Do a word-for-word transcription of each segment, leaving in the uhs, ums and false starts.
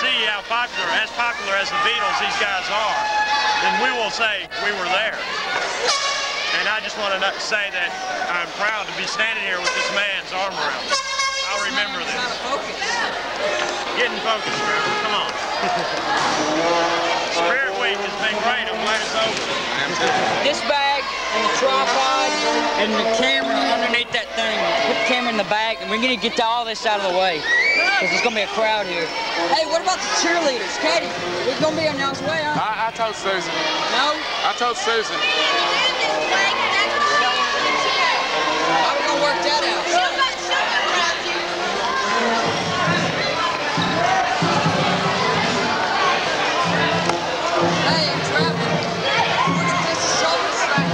see how popular, as popular as the Beatles these guys are, then we will say we were there. And I just want to say that I'm proud to be standing here with this man's arm around me. I'll remember this. Getting focused, Trevor. Come on. Spirit Week has been great. I'm glad it's over. This bag and the tripod and the camera underneath that thing. Put the camera in the bag, and we're going to get all this out of the way. Because there's going to be a crowd here. Hey, what about the cheerleaders? Katie, it's going to be on y'all's way, huh? I, I told Susan. No? I told Susan. How are we going to work that out? Hey, Trevor. We're going to get the shoulders straight.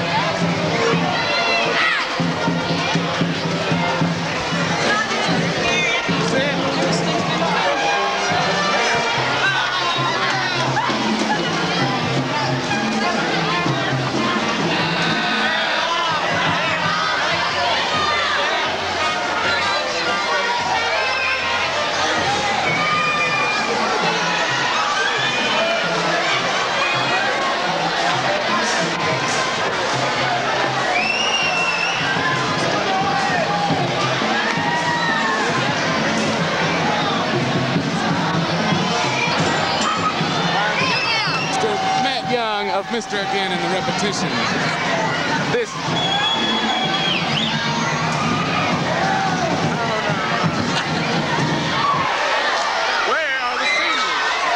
Of Mister Again in the repetition. This. Where are the seniors?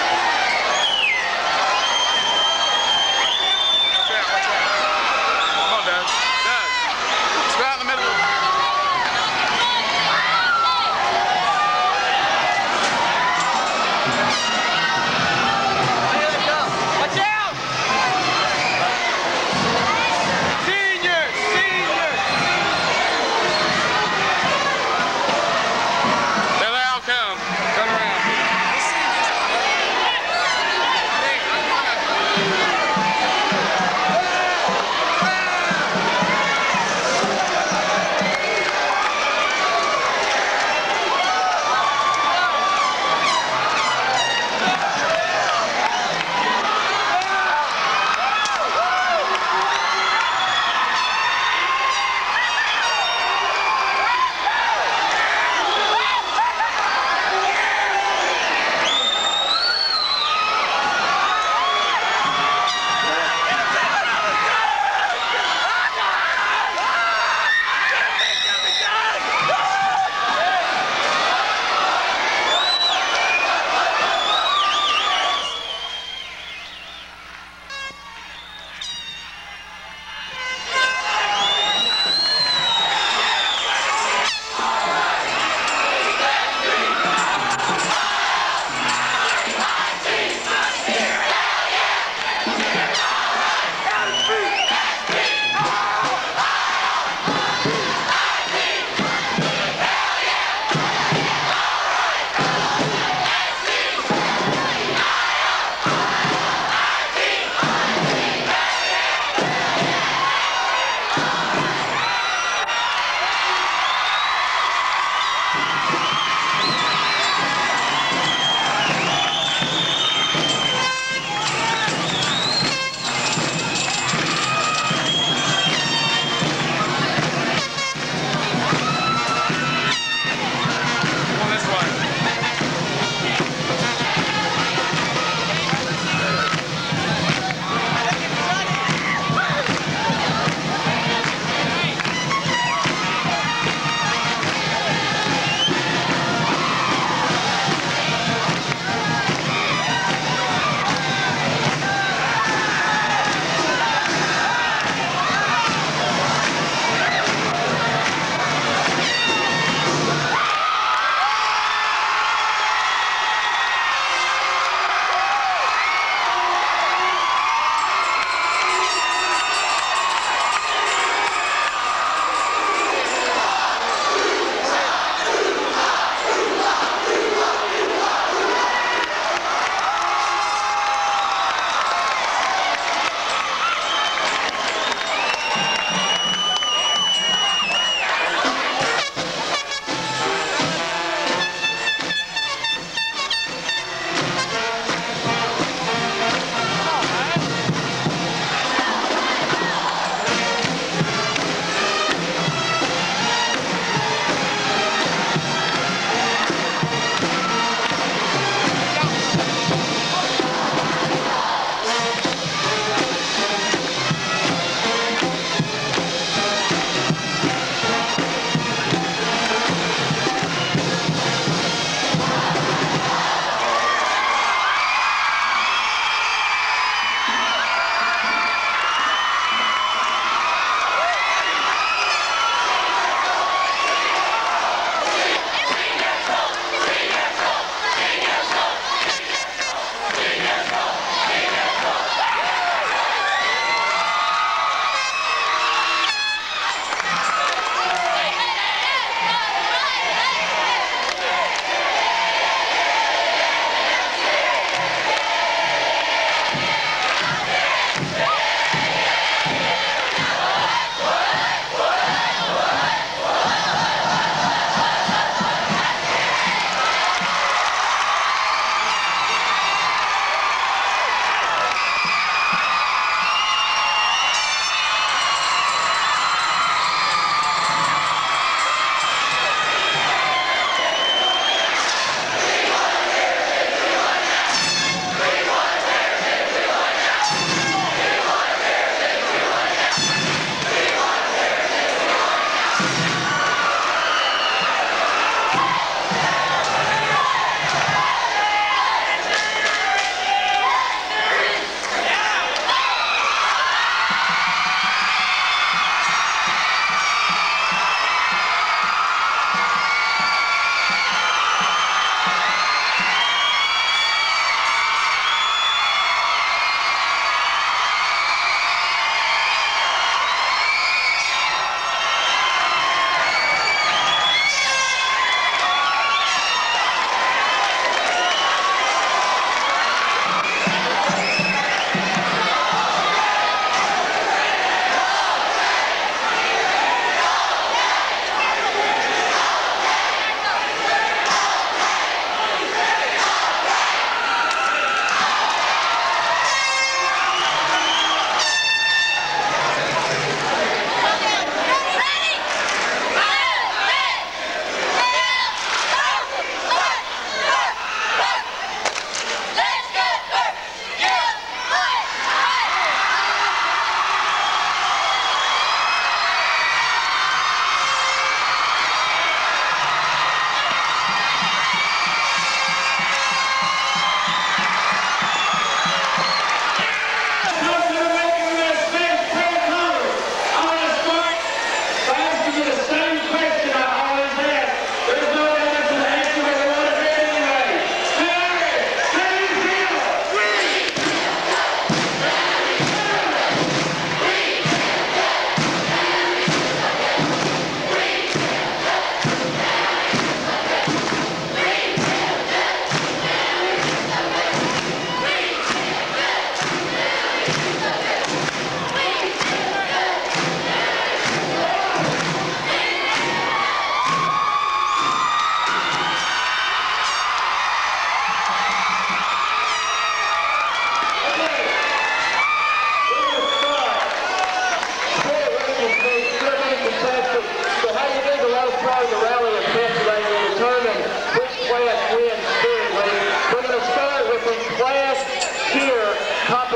Watch out, watch out. Come on, Doug. Doug. It's right in the middle. Watch out! Seniors! Seniors!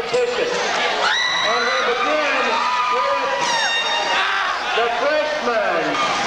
competition. And we begin with the freshmen.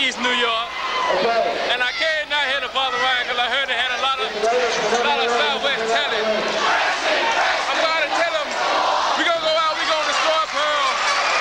East New York. Okay. And I came down here to Father Ryan because I heard they had a lot of, a lot of Southwest talent. I'm going to tell them, we're going to go out, we're going to destroy Pearl.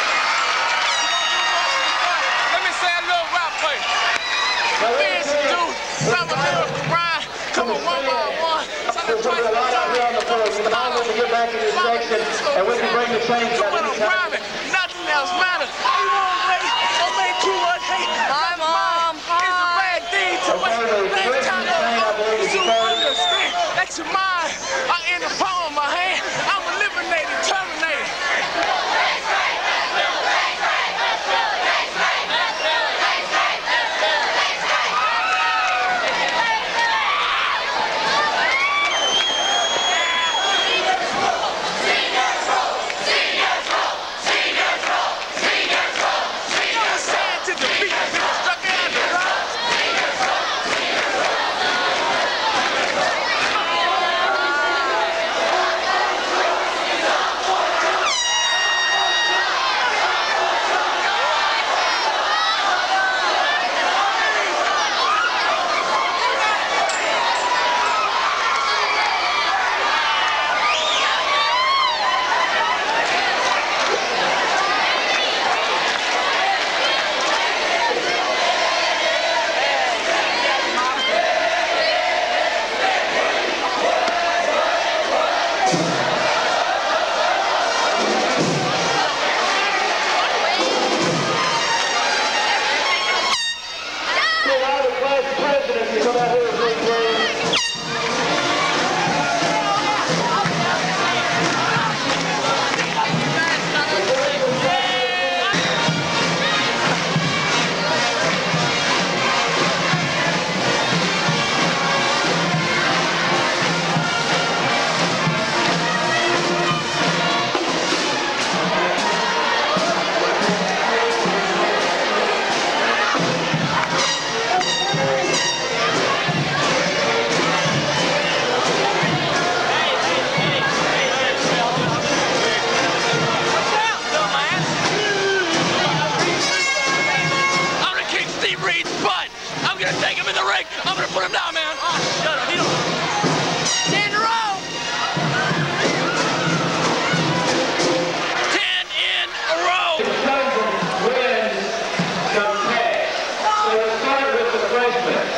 Let me say a little rap for you. Vince, dude, Papa Lyrical Ryan, come on one by one. There's a lot out here on the floor. We can all to get back in this section, and we can bring the change back in this section. Nothing else matters. You won't wait, don't make too much hate. Hi, Mom. It's a bad thing to wait. Next time you understand that your mind are in the palm of my hand. I'm eliminated, terminated. I'm gonna put him down, man. Oh, shut up. He don't... Ten in a row. Ten in a row. Wins some cash. So we'll start with the freshman.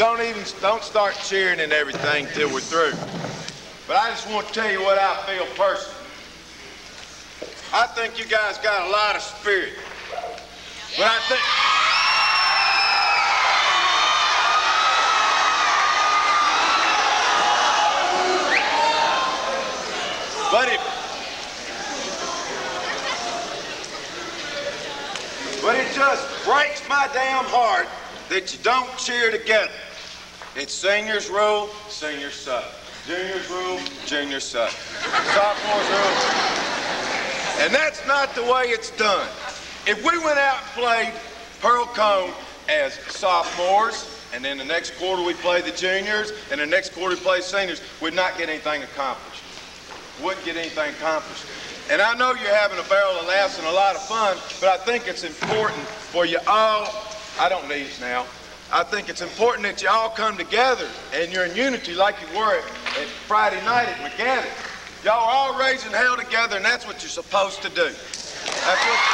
don't even, don't start cheering and everything till we're through. But I just want to tell you what I feel personally. I think you guys got a lot of spirit. But I think... But it... But it just breaks my damn heart that you don't cheer together. It's seniors rule, seniors suck. Juniors rule, juniors suck. Sophomores rule. And that's not the way it's done. If we went out and played Pearl Cone as sophomores, and then the next quarter we play the juniors, and the next quarter we play seniors, we'd not get anything accomplished. Wouldn't get anything accomplished. And I know you're having a barrel of laughs and a lot of fun, but I think it's important for you all, I don't need it now, I think it's important that you all come together and you're in unity like you were at, at Friday night at McGannon. Y'all are all raising hell together, and that's what you're supposed to do. That's what...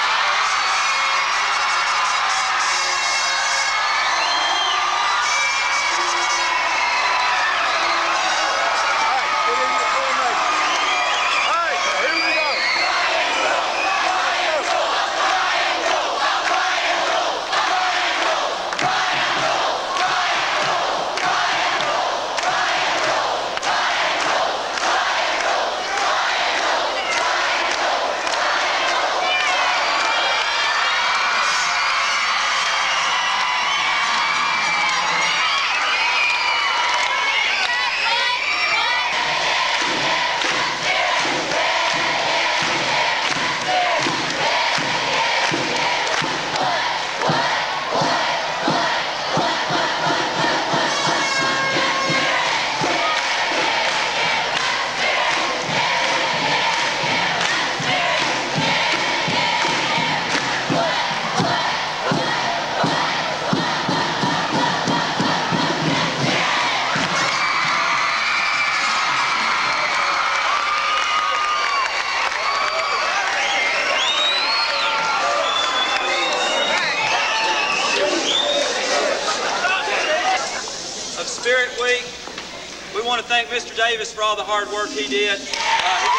Thank Mister Davis for all the hard work he did. Uh,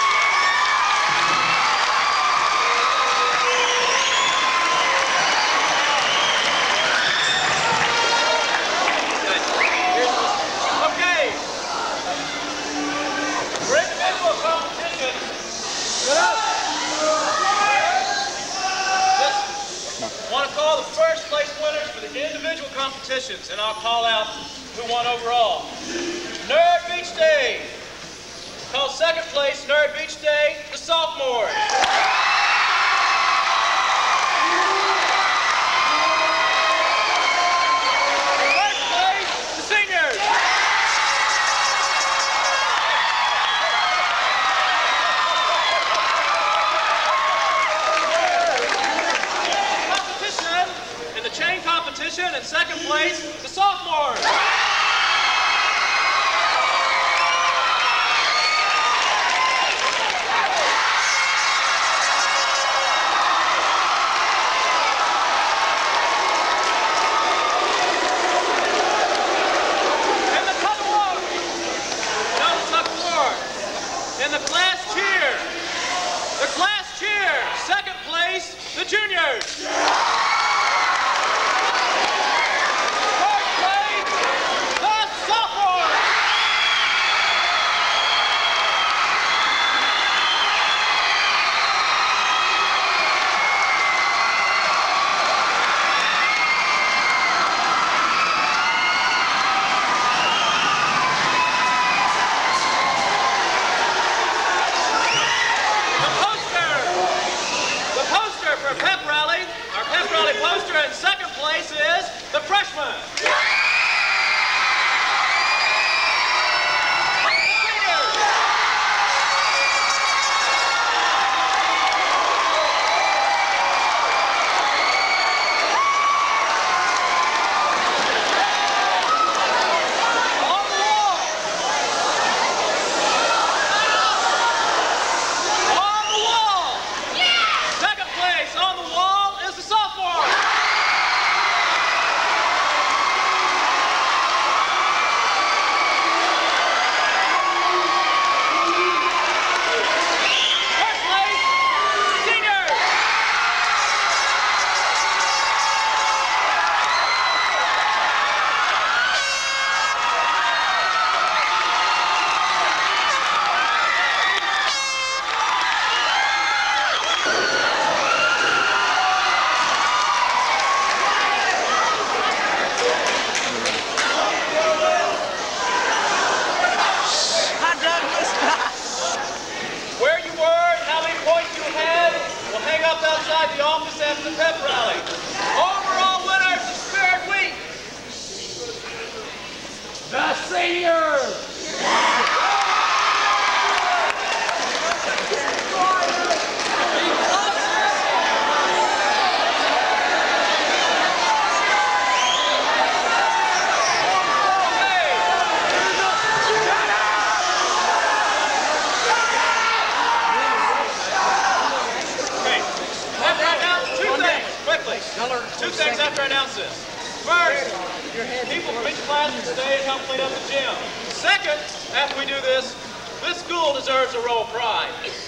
okay. For individual competition, get up. Just want to call the first place winners for the individual competitions, and I'll call out who won overall. Nerd Beach Day. Called second place, Nerd Beach Day, the sophomores. First place, the seniors. Competition, in the chain competition, in second place, the sophomores. In the class cheer, the class cheer, second place, the juniors. Third place, the sophomores. For Pep Rally, our Pep Rally poster in second place is the freshmen. On the wall is the sophomore. announce the Pep Rally. Overall winners of Spirit Week. The seniors. Two things after I announce this. First, people from each class can stay and help clean up the gym. Second, after we do this, this school deserves a roll of pride.